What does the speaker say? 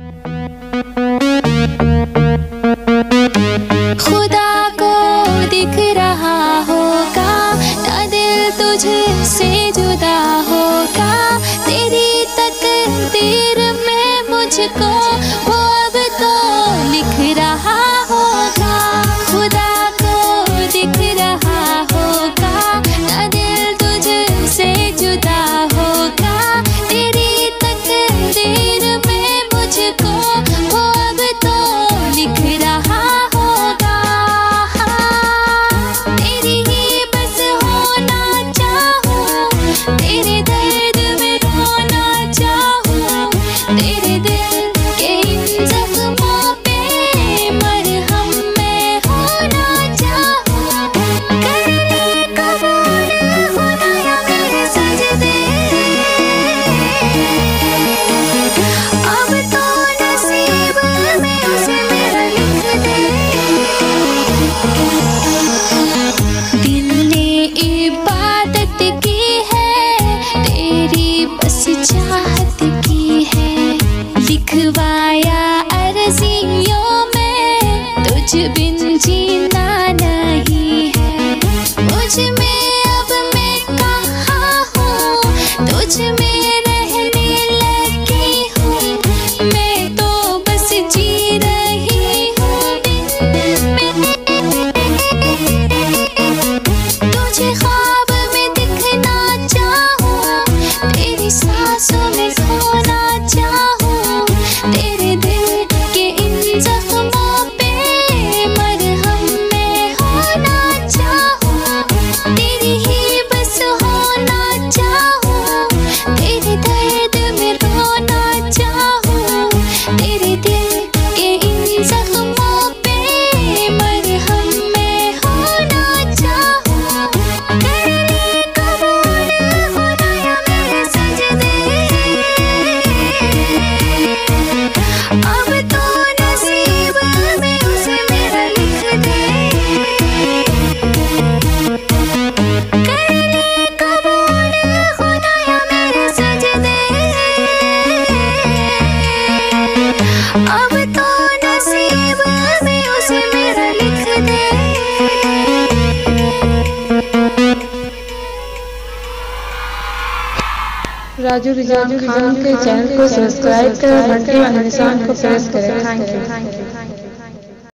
खुदा को दिख रहा होगा ना दिल तुझसे जुदा होगा, तेरी तकदीर में मुझको वो अब तो लिख रहा होगा। खुदा को दिख रहा होगा ना दिल तुझसे जुदा होगा, तेरी तकदीर में मुझको वो अब तो लिख रहा होगा। तेरी ही बस होना चाहूँ, तेरे दर्द में रोना चाहूँ, तेरे दिल के इन जख्मों पे मरहम मैं होना चाहूँ। कर ले कबूल खुदाया मेरे सजदे, अब तो नसीब में उसे मेरा लिख दे। दिल ने इबादत की है, तेरी बस चाहत की है, लिखवाया अर्जियों में तुझ बिन जीना नहीं है। मुझ में अब मैं कहाँ हूँ, तुझ में रहने लगी हूँ, मैं तो बस जी रही हूँ बिन में। तुझे ख्वाब में दिखना चाहूँ, तेरी सांसों में खोना चाहूँ, तेरे दिल के इन जख्मों पे मरहम मैं होना चाहूँ। तेरी ही बस होना चाहूँ, तेरे दर्द में रोना चाहूँ, तेरे दिल के इन जख्मों पे मरहम मैं होना चाहूँ। कर ले कबूल खुदाया मेरे सजदे, अब तो नसीब में उसे मेरा लिख दे। कर ले कबूल खुदाया मेरे सजदे, अब तो नसीब में उसे मेरा लिख दे। राजू रिजान खान के चैनल को सब्सक्राइब करें, घंटे वाले निशान को प्रेस करें। Thank you.